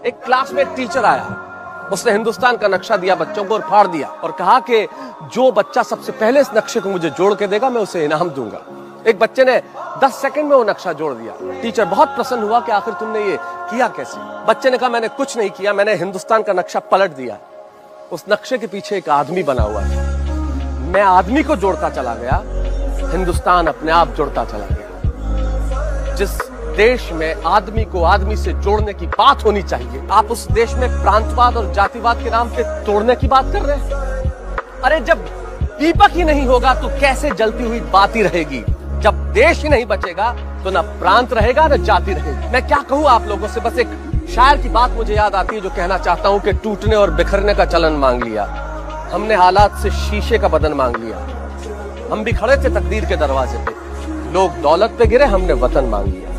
एक क्लास में एक टीचर आया, उसने हिंदुस्तान का नक्शा दिया बच्चों को और फाड़ दिया और कहा कि जो बच्चा सबसे पहले इस नक्शे को मुझे जोड़ के देगा मैं उसे इनाम दूंगा। एक बच्चे ने 10 सेकंड में वो नक्शा जोड़ दिया। टीचर बहुत प्रसन्न हुआ कि आखिर तुमने ये किया कैसे। बच्चे ने कहा मैंने कुछ नहीं किया, मैंने हिंदुस्तान का नक्शा पलट दिया। उस नक्शे के पीछे एक आदमी बना हुआ है, मैं आदमी को जोड़ता चला गया, हिंदुस्तान अपने आप जुड़ता चला गया। जिस देश में आदमी को आदमी से जोड़ने की बात होनी चाहिए, आप उस देश में प्रांतवाद और जातिवाद के नाम पे तोड़ने की बात कर रहे हैं। अरे जब दीपक ही नहीं होगा तो कैसे जलती हुई बाती रहेगी। जब देश ही नहीं बचेगा तो ना प्रांत रहेगा ना जाति रहेगी। मैं क्या कहूं आप लोगों से, बस एक शायर की बात मुझे याद आती है जो कहना चाहता हूं कि टूटने और बिखरने का चलन मांग लिया, हमने हालात से शीशे का बदन मांग लिया। हम भी खड़े थे तकदीर के दरवाजे पे, लोग दौलत पे गिरे, हमने वतन मांग लिया।